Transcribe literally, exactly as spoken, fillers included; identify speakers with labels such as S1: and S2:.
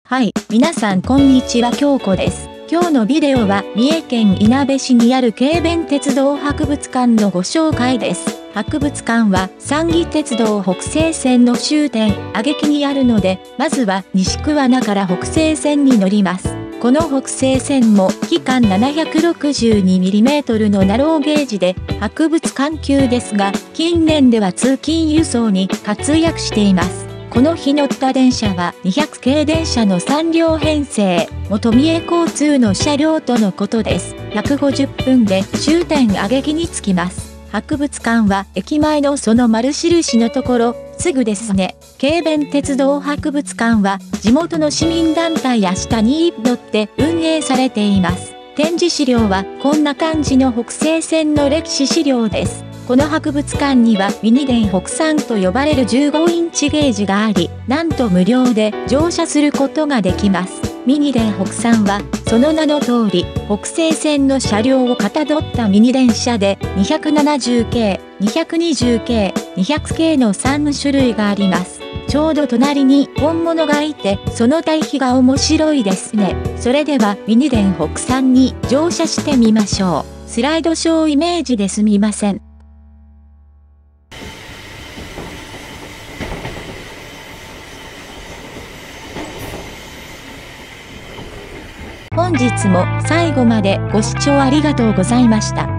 S1: はい、皆さんこんにちは、京子です。今日のビデオは三重県いなべ市にある軽便鉄道博物館のご紹介です。博物館は三義鉄道北西線の終点、挙木にあるので、まずは西桑名から北西線に乗ります。この北西線も期間 ななひゃくろくじゅうにミリメートル のナローゲージで博物館級ですが、近年では通勤輸送に活躍しています。この日乗った電車はにひゃく系電車のさん両編成、元三重交通の車両とのことです。ひゃくごじゅっぷんで終点挙木に着きます。博物館は駅前のその丸印のところ、すぐですね。軽便鉄道博物館は地元の市民団体や下によって運営されています。展示資料はこんな感じの北西線の歴史資料です。この博物館にはミニ電北さんと呼ばれるじゅうごインチゲージがあり、なんと無料で乗車することができます。ミニ電北さんは、その名の通り、北西線の車両をかたどったミニ電車で、にひゃくななじゅう系、にひゃくにじゅう系、にひゃく系のさん種類があります。ちょうど隣に本物がいて、その対比が面白いですね。それではミニ電北さんに乗車してみましょう。スライドショーイメージですみません。本日も最後までご視聴ありがとうございました。